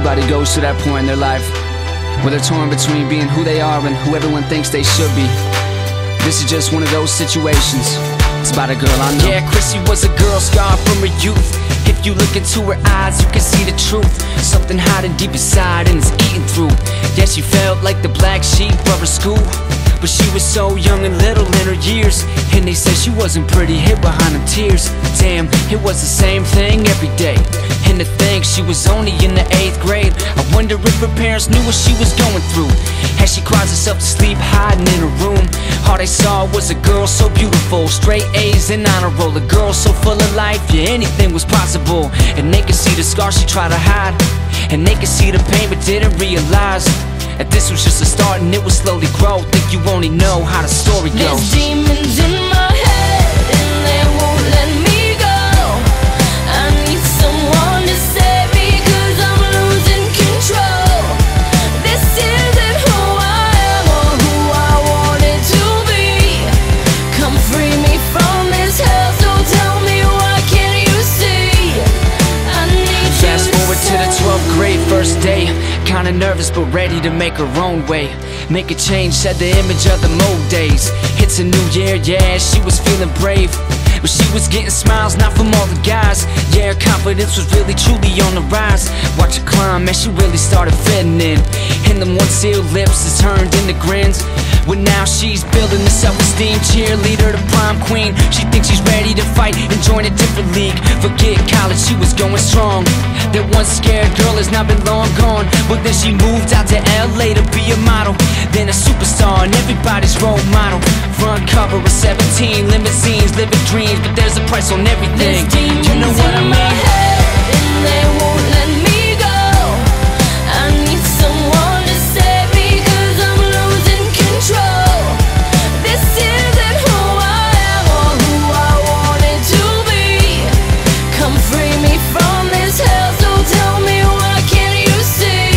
Everybody goes to that point in their life where they're torn between being who they are and who everyone thinks they should be. This is just one of those situations. It's about a girl I know. Yeah, Chrissy was a girl scarred from her youth. If you look into her eyes, you can see the truth. Something hiding deep inside and it's eating through. Yeah, she felt like the black sheep of her school, but she was so young and little in her years. And they said she wasn't pretty, hid behind them tears. Damn, it was the same thing every day. And to think she was only in the 8th grade. I wonder if her parents knew what she was going through. As she cries herself to sleep, hiding in her room, all they saw was a girl so beautiful, straight A's and honor roll. A girl so full of life, yeah, anything was possible. And they could see the scars she tried to hide, and they could see the pain but didn't realize that this was just a start and it would slowly grow. Think you only know how the story goes. There's demons in my head and they won't let me go. I need someone to save me 'cause I'm losing control. This isn't who I am or who I wanted to be. Come free me from this hell, so tell me why can't you see? I need you. Fast forward to the 12th grade, first day. Kinda nervous but ready to make her own way. Make a change, shed the image of the old days. It's a new year, yeah, she was feeling brave, but she was getting smiles, not from all the guys. Yeah, her confidence was really truly on the rise. Watch her climb as she really started fitting in, and them once sealed lips has turned into grins. Well, now she's building a self-esteem, cheerleader to prom queen. She thinks she's ready to fight and join a different league. Forget college, she was going strong. That one scared girl has now been long gone. But then she moved out to LA to be a model, then a superstar and everybody's role model. Front cover of 17, limousines, living dreams, but there's a price on everything. You know what I mean? And they won't let me go. I need someone to save me 'cause I'm losing control. This isn't who I am or who I wanted to be. Come free me from this hell, so tell me why can't you see?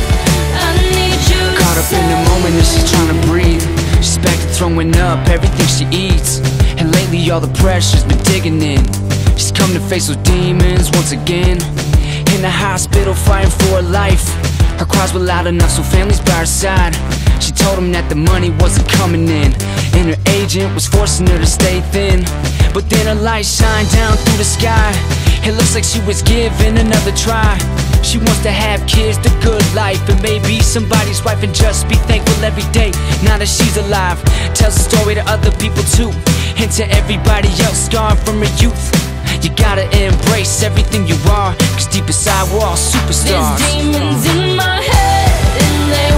I need you to Caught up in the moment and she's trying to breathe. She's back to throwing up everything she eats, and lately all the pressure's been digging in. She's come to face those demons once again. In the hospital fighting for her life. Her cries were loud enough so family's by her side. She told them that the money wasn't coming in, and her agent was forcing her to stay thin. But then her light shined down through the sky. It looks like she was given another try. She wants to have kids, the good life, and maybe somebody's wife, and just be thankful every day now that she's alive. Tells a story to other people too, and to everybody else scarred from her youth. You gotta embrace everything you are, 'cause deep inside we're all superstars. There's demons in my head and they